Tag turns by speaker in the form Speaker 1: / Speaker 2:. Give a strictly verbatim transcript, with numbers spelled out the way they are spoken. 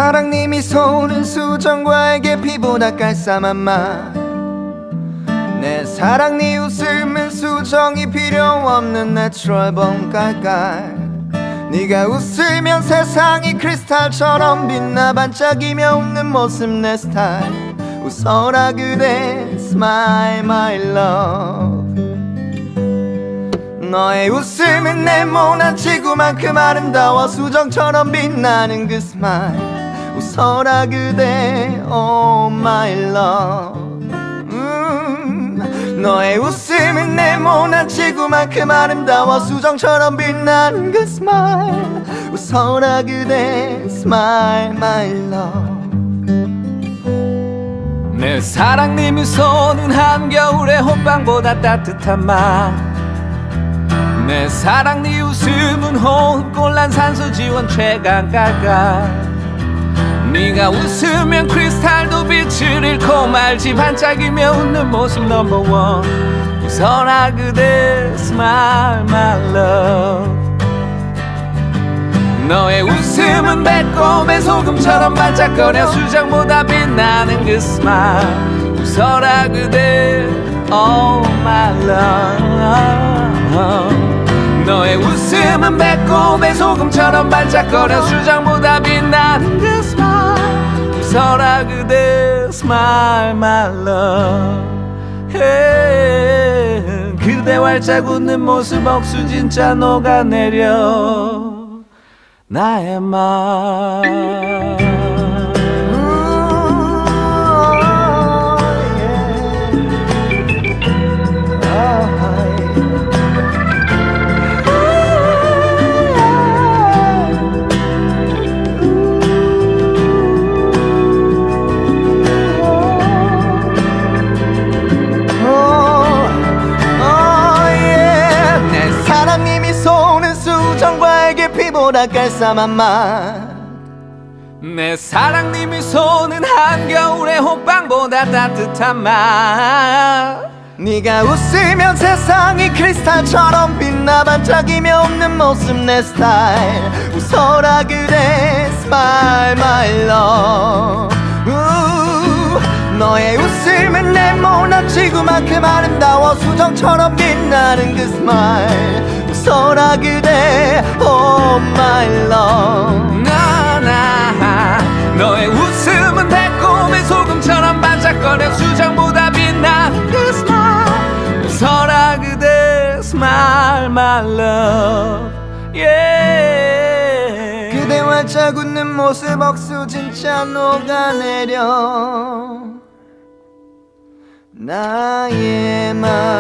Speaker 1: 사랑님이 쏘는 수정과에게 피보다 깔쌈한 맛. 내 사랑 네 웃음은 수정이 필요 없는 내추럴 봄 깔깔. 네가 웃으면 세상이 크리스탈처럼 빛나 반짝이며 웃는 모습 내 스타일. 웃어라 그대 smile my love. 너의 웃음은 네모난 지구만큼 아름다워 수정처럼 빛나는 그 스마일. 웃어라 그대 oh my love. 음, 너의 웃음은 네모난 지구만큼 아름다워 수정처럼 빛나는 그 스마일. 웃어라 그대 smile my love.
Speaker 2: 내 사랑 네 미소는 한겨울의 호빵보다 따뜻한 맛. 내 사랑 네 웃음은 호흡곤란 산소 지원 최강 깔깔. 네가 웃으면 크리스탈도 빛을 잃고 말지 반짝이며 웃는 모습 넘버원. 웃어라 그대 smile my love. 너의 웃음은 매콤해 소금처럼 반짝거려 수정보다 빛나는 그 스마일. 웃어라 그대 oh my love. 너의 웃음은 매콤해 소금처럼 반짝거려 수정보다 빛나는 그 스마일. 웃어라 그대 smile my love. hey, 그대 활짝 웃는 모습 억수 진짜 녹아내려 나의 맘.
Speaker 1: 피보다 깔쌈한 맛.
Speaker 2: 내 사랑 네 미소는 한겨울의 호빵보다 따뜻한 맛.
Speaker 1: 네가 웃으면 세상이 크리스탈처럼 빛나 반짝이며 웃는 모습 내 스타일. 웃어라 그대 smile my love. 우, 너의 웃음은 네모난 지구만큼 아름다워 수정처럼 빛나는 그 스마일. 웃어라 그대 oh my love.
Speaker 2: 나나 너의 웃음은 달콤해 소금처럼 반짝거려 수정보다 빛나는 그 스마일. 웃어라 그대 smile my love. yeah.
Speaker 1: 그대 활짝 웃는 모습 억수 진짜 녹아내려 나의 맘.